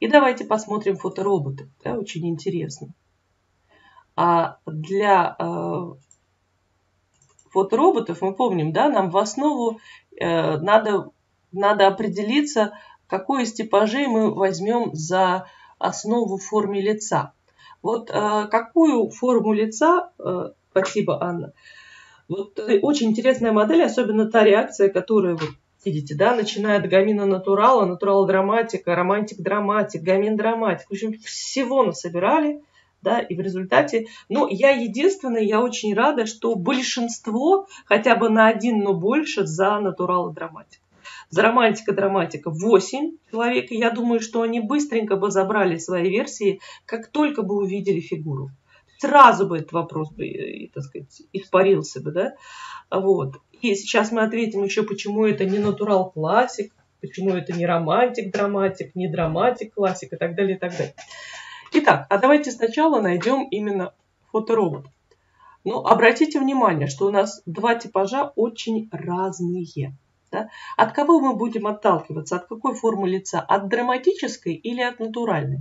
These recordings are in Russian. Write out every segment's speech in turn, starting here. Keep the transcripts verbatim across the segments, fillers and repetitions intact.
И давайте посмотрим фотороботы. Да, очень интересно. А для э, фотороботов, мы помним, да, нам в основу э, надо, надо определиться, какой из типажей мы возьмем за основу в форме лица. Вот э, какую форму лица, э, спасибо, Анна, вот э, очень интересная модель, особенно та реакция, которая, вот, видите, да, начиная от гамина натурала, натурал драматика, романтик драматик, гамин драматик, в общем, всего насобирали. Да, и в результате, ну, я единственная, я очень рада, что большинство, хотя бы на один, но больше, за натурал и драматик. За романтика, драматика восемь человек, и я думаю, что они быстренько бы забрали свои версии, как только бы увидели фигуру. Сразу бы этот вопрос бы, так сказать, испарился бы, да, вот. И сейчас мы ответим еще, почему это не натурал классик, почему это не романтик, драматик, не драматик, классик и так далее, и так далее. Итак, а давайте сначала найдем именно фоторобот. Ну, обратите внимание, что у нас два типажа очень разные. Да? От кого мы будем отталкиваться? От какой формы лица? От драматической или от натуральной?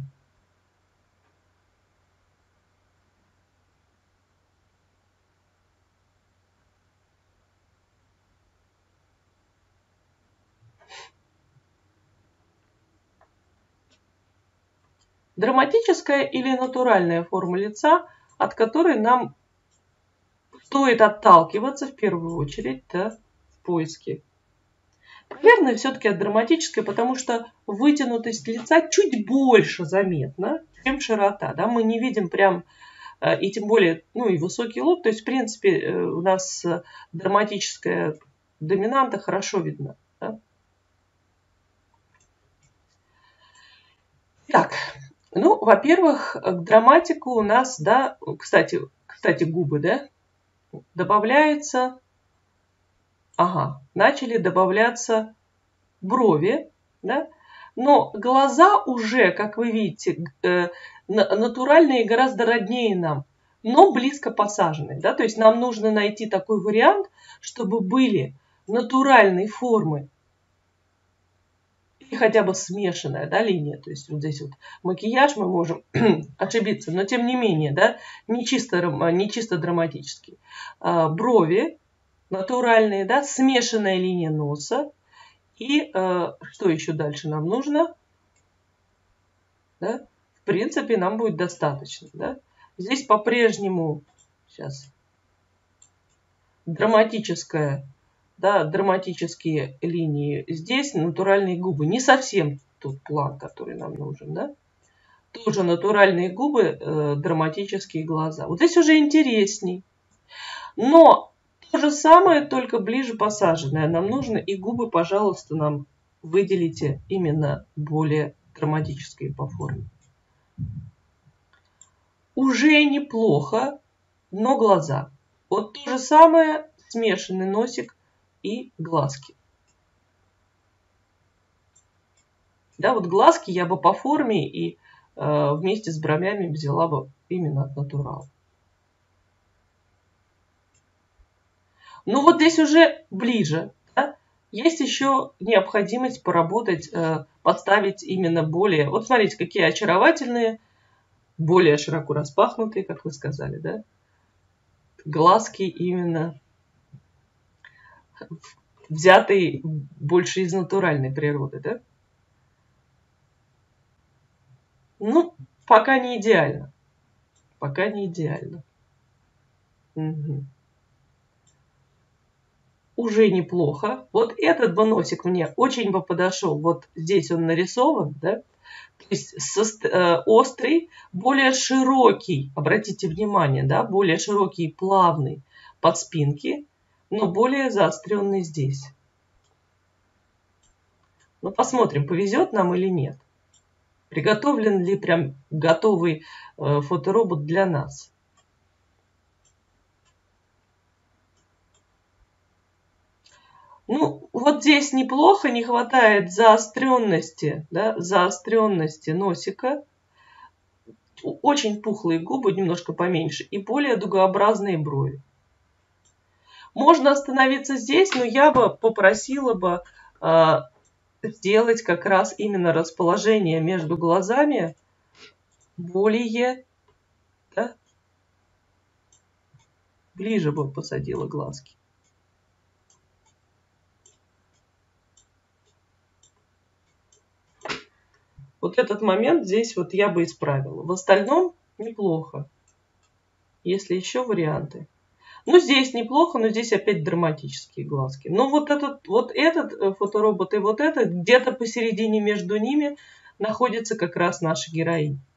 Драматическая или натуральная форма лица, от которой нам стоит отталкиваться в первую очередь, да, в поиске. Наверное, все-таки от драматической, потому что вытянутость лица чуть больше заметна, чем широта. Да? Мы не видим прям, и тем более, ну и высокий лоб. То есть, в принципе, у нас драматическая доминанта хорошо видна. Да? Так, ну, во-первых, к драматику у нас, да, кстати, кстати, губы, да, добавляется, ага, начали добавляться брови, да, но глаза уже, как вы видите, э, натуральные, гораздо роднее нам, но близко посаженные, да, то есть нам нужно найти такой вариант, чтобы были натуральные формы и хотя бы смешанная, да, линия, то есть вот здесь вот макияж мы можем ошибиться, но тем не менее, да, не чисто, не чисто драматический. А, брови натуральные, да, смешанная линия носа. И э, что еще дальше нам нужно? Да? В принципе, нам будет достаточно. Да? Здесь по-прежнему сейчас драматическая, да, драматические линии. Здесь натуральные губы. Не совсем тот план, который нам нужен. Да? Тоже натуральные губы, э, драматические глаза. Вот здесь уже интересней. Но то же самое, только ближе посаженное нам нужно. И губы, пожалуйста, нам выделите именно более драматические по форме. Уже неплохо, но глаза. Вот то же самое, смешанный носик и глазки. Да, вот глазки я бы по форме и э, вместе с бровями взяла бы именно от натурала. Ну вот здесь уже ближе. Да? Есть еще необходимость поработать, э, подставить именно более... Вот смотрите, какие очаровательные, более широко распахнутые, как вы сказали, да? Глазки именно взятые больше из натуральной природы, да? Ну, пока не идеально. Пока не идеально. Угу. Уже неплохо. Вот этот бы носик мне очень бы подошел. Вот здесь он нарисован, да? То есть со, э, острый, более широкий, обратите внимание, да, более широкий и плавный под спинки, но более заостренный здесь. Ну, посмотрим, повезет нам или нет. Приготовлен ли прям готовый э, фоторобот для нас. Ну, вот здесь неплохо, не хватает заостренности, да, заостренности носика. Очень пухлые губы, немножко поменьше, и более дугообразные брови. Можно остановиться здесь, но я бы попросила бы э, сделать как раз именно расположение между глазами более, да, ближе бы посадила глазки. Вот этот момент здесь вот я бы исправила. В остальном неплохо. Если еще варианты. Ну, здесь неплохо, но здесь опять драматические глазки. Но вот этот, вот этот фоторобот и вот этот, где-то посередине между ними находится как раз наша героиня.